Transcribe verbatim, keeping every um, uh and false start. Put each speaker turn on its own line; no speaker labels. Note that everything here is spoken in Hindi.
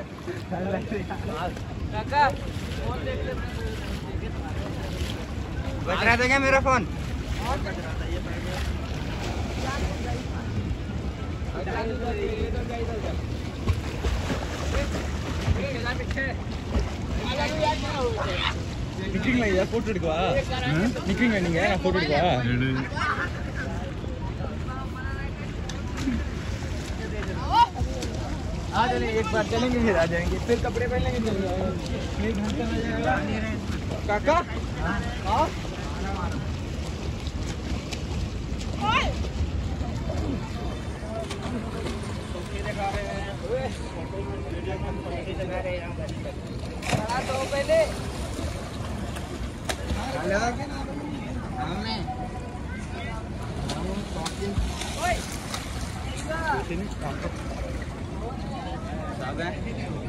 काका बच रहा था क्या मेरा फोन?
நிக்கிறீங்களா? போட்டோ எடுக்கவா? நிக்கிறீங்களா நீங்க? நான் போட்டோ எடுக்கவா? आ चलें, एक बार चलेंगे फिर आ जाएंगे, फिर कपड़े पहन लेंगे, चल जाएंगे। एक घंटा लगेगा काका। हाँ तो पहले ओए